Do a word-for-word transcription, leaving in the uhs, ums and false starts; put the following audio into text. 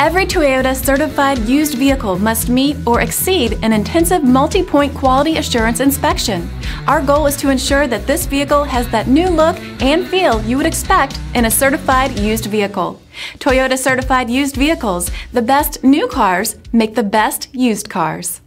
Every Toyota certified used vehicle must meet or exceed an intensive multi-point quality assurance inspection. Our goal is to ensure that this vehicle has that new look and feel you would expect in a certified used vehicle. Toyota certified used vehicles, the best new cars make the best used cars.